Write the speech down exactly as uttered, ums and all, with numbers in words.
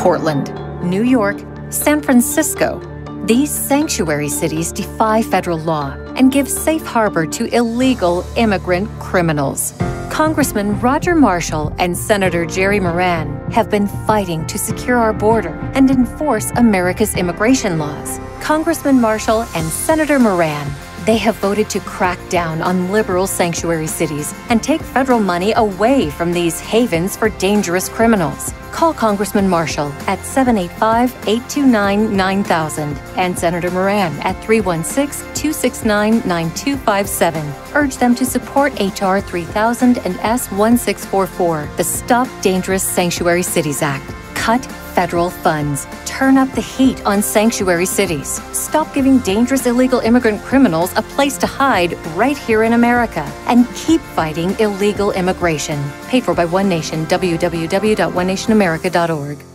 Portland, New York, San Francisco. These sanctuary cities defy federal law and give safe harbor to illegal immigrant criminals. Congressman Roger Marshall and Senator Jerry Moran have been fighting to secure our border and enforce America's immigration laws. Congressman Marshall and Senator Moran, they have voted to crack down on liberal sanctuary cities and take federal money away from these havens for dangerous criminals. Call Congressman Marshall at seven eight five, eight two nine, nine thousand and Senator Moran at three one six, two six nine, nine two five seven. Urge them to support H R three thousand and S one six four four, the Stop Dangerous Sanctuary Cities Act. Cut federal funds. Turn up the heat on sanctuary cities. Stop giving dangerous illegal immigrant criminals a place to hide right here in America. And keep fighting illegal immigration. Paid for by One Nation, w w w dot one nation america dot org.